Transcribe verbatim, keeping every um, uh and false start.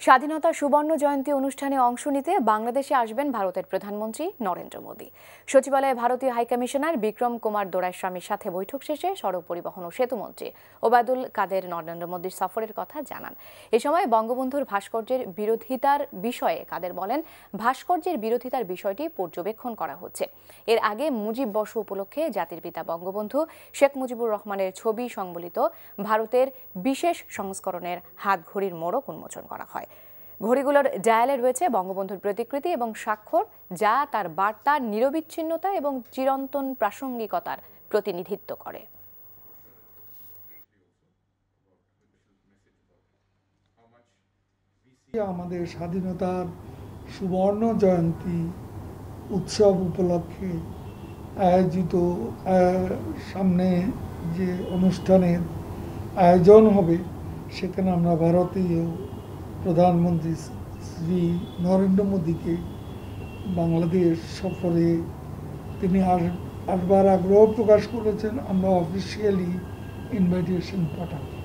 স্বাধীনতা সুবর্ণ জয়ন্তী অনুষ্ঠানে অংশ নিতে বাংলাদেশে আসবেন ভারতের প্রধানমন্ত্রী নরেন্দ্র মোদী। সচিবালয়ে ভারতীয় হাইকমিশনার বিক্রম কুমার দোরাইস্বামীর সাথে বৈঠক শেষে সড়ক পরিবহন ও সেতুমন্ত্রী ওবায়দুল কাদের নরেন্দ্র মোদীর সফরের কথা জানান। এ সময় বঙ্গবন্ধুর ভাস্কর্যের বিরোধিতার বিষয়ে কাদের বলেন, ভাস্কর্যের বিরোধিতার বিষয়টি পর্যবেক্ষণ করা হচ্ছে। এর আগে মুজিব বর্ষ উপলক্ষে জাতির পিতা বঙ্গবন্ধু শেখ মুজিবুর রহমানের ছবি সংবলিত ভারতের বিশেষ সংস্করণের হাতঘড়ির মোড়ক উন্মোচন করা হয়। ঘড়িগুলোর ডায়ালে রয়েছে বঙ্গবন্ধুর প্রতিকৃতি এবং স্বাক্ষর, যা তার বার্তার নিরবিচ্ছিন্নতা এবং চিরন্তন প্রাসঙ্গিকতার প্রতিনিধিত্ব করে। আমাদের স্বাধীনতার সুবর্ণ জয়ন্তী উৎসব উপলক্ষে আয়োজিত সামনে যে অনুষ্ঠানের আয়োজন হবে, সেখানে আমরা ভারতীয় প্রধানমন্ত্রী শ্রী নরেন্দ্র মোদীকে বাংলাদেশ সফরে তিনি আসবার আগ্রহ প্রকাশ করেছেন। আমরা অফিসিয়ালি ইনভাইটেশন পাঠাবো।